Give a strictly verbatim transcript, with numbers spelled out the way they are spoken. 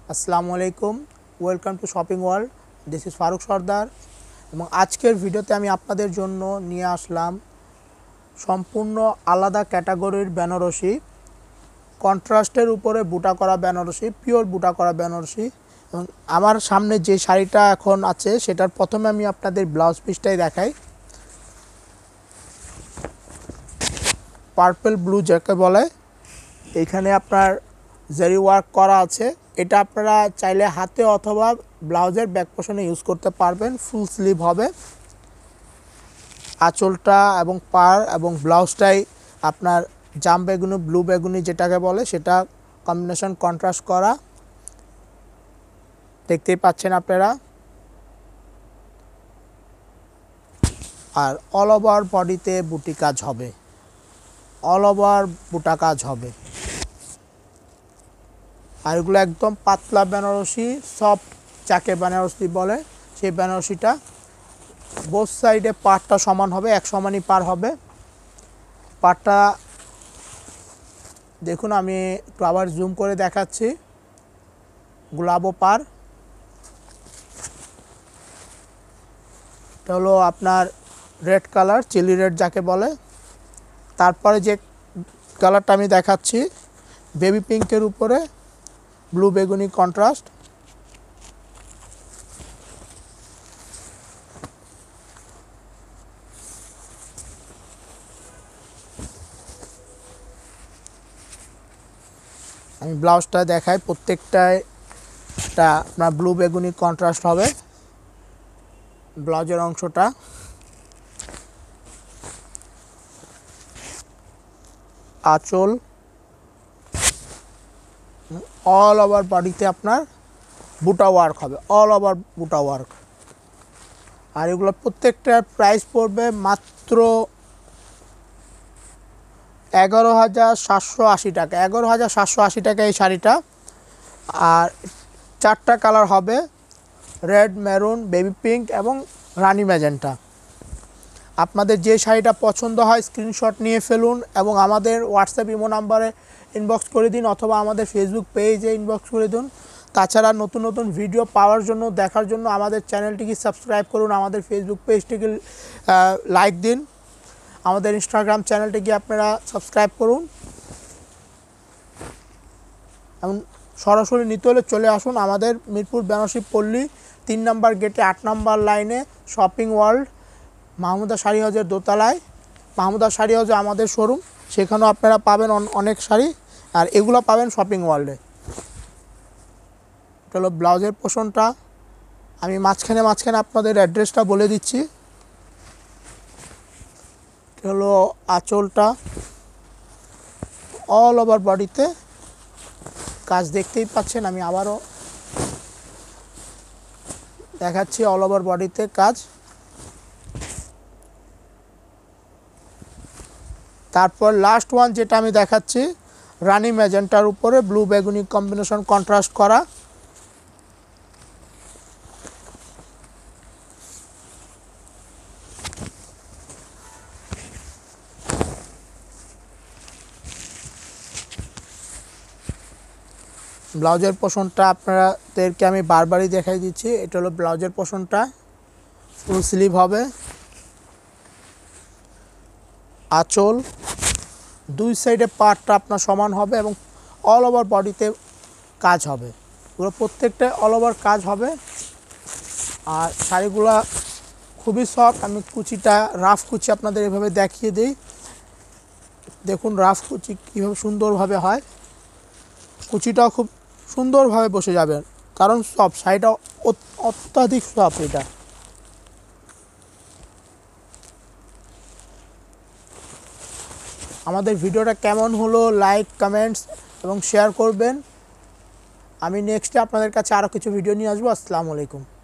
আসসালামু আলাইকুম, welcome to shopping world. This is Farooq Sardar এবং আজকের ভিডিওতে আমি আপনাদের জন্য নিয়ে আসলাম সম্পূর্ণ আলাদা ক্যাটাগরির বেনারসি, কন্ট্রাস্টের উপরে বুটা করা বেনারসি, পিওর বুটা করা বেনারসি। এবং আমার সামনে যে শাড়িটা এখন আছে সেটার প্রথমে আমি আপনাদের ব্লাউজ পিসটাই দেখাই। পার্পল ব্লু যাকে বলে, এইখানে আপনার জারি ওয়ার্ক করা আছে। এটা আপনারা চাইলে হাতে অথবা ব্লাউজের ব্যাক পোর্শনে ইউজ করতে পারবেন। ফুল স্লিভ হবে, আঁচলটা এবং পার এবং ব্লাউজটাই আপনার জাম বেগুনি ব্লু বেগুনি যেটাকে বলে সেটা কম্বিনেশন কন্ট্রাস্ট করা, দেখতেই পাচ্ছেন আপনারা। আর অল ওভার বডিতে বুটি কাজ হবে, অল ওভার বুটা কাজ হবে। আর এগুলো একদম পাতলা বেনারসি, সফট যাকে বেনারসি বলে সেই বেনারসিটা। বোথ সাইডে পাড়টা সমান হবে, এক সমানই পার হবে। পাড়টা দেখুন, আমি একটু আবার জুম করে দেখাচ্ছি। গোলাপো পার, এটা হলো আপনার রেড কালার, চিলি রেড যাকে বলে। তারপরে যে কালারটা আমি দেখাচ্ছি বেবি পিঙ্কের উপরে ব্লু বেগুনি কন্ট্রাস্ট। আমি ব্লাউজটা দেখাই, প্রত্যেকটায় এটা আপনার ব্লু বেগুনি কন্ট্রাস্ট হবে ব্লাউজের অংশটা। আঁচল অল ওভার বডিতে আপনার বুটা ওয়ার্ক হবে, অল ওভার বুটা ওয়ার্ক। আর এগুলো প্রত্যেকটার প্রাইস পড়বে মাত্র এগারো হাজার সাতশো আশি টাকা এগারো হাজার সাতশো আশি টাকা এই শাড়িটা। আর চারটা কালার হবে, রেড, মেরুন, বেবি পিঙ্ক এবং রানি ম্যাজেন্টা। আপনাদের যে শাড়িটা পছন্দ হয় স্ক্রিনশট নিয়ে ফেলুন এবং আমাদের হোয়াটসঅ্যাপ ইমো নাম্বারে ইনবক্স করে দিন অথবা আমাদের ফেসবুক পেজে ইনবক্স করে দিন। তাছাড়া নতুন নতুন ভিডিও পাওয়ার জন্য, দেখার জন্য আমাদের চ্যানেলটিকে সাবস্ক্রাইব করুন, আমাদের ফেসবুক পেজটিকে লাইক দিন, আমাদের ইনস্টাগ্রাম চ্যানেলটিকে আপনারা সাবস্ক্রাইব করুন। এবং সরাসরি নিতে হলে চলে আসুন আমাদের মিরপুর বেনারসি পল্লী তিন নম্বর গেটে আট নম্বর লাইনে শপিং ওয়ার্ল্ড মাহমুদা শাড়ি হাউসের দোতলায়। মাহমুদা শাড়ি হাউসে আমাদের শোরুম, সেখানেও আপনারা পাবেন অনেক শাড়ি, আর এগুলো পাবেন শপিং ওয়ার্ল্ডে। এটা হলো ব্লাউজের পোর্শনটা। আমি মাঝখানে মাঝখানে আপনাদের অ্যাড্রেসটা বলে দিচ্ছি। এটা হলো আঁচলটা, অল ওভার বডিতে কাজ দেখতেই পাচ্ছেন। আমি আবারও দেখাচ্ছি, অল ওভার বডিতে কাজ। তারপর লাস্ট ওয়ান যেটা আমি দেখাচ্ছি রানি ম্যাজেন্টার উপরে ব্লু বেগুনি কম্বিনেশন কন্ট্রাস্ট করা। ব্লাউজের পোর্শনটা আপনাদেরকে আমি বারবারই দেখাই দিচ্ছি। এটা হলো ব্লাউজের পোর্শনটা, ফুল স্লিভ হবে, আঁচল দুই সাইডে পার্টটা আপনার সমান হবে এবং অল ওভার বডিতে কাজ হবে। এগুলো প্রত্যেকটা অল ওভার কাজ হবে। আর শাড়িগুলো খুবই সফট। আমি কুচিটা রাফ কুচি আপনাদের এভাবে দেখিয়ে দিই, দেখুন রাফ কুচি কীভাবে সুন্দরভাবে হয়। কুচিটাও খুব সুন্দরভাবে বসে যাবে, কারণ সফট, শাড়িটা অত্যাধিক সফট। এটা আমাদের ভিডিওটা কেমন হলো লাইক, কমেন্টস এবং শেয়ার করবেন। আমি নেক্সটে আপনাদের কাছে আরও কিছু ভিডিও নিয়ে আসবো। আসসালামু আলাইকুম।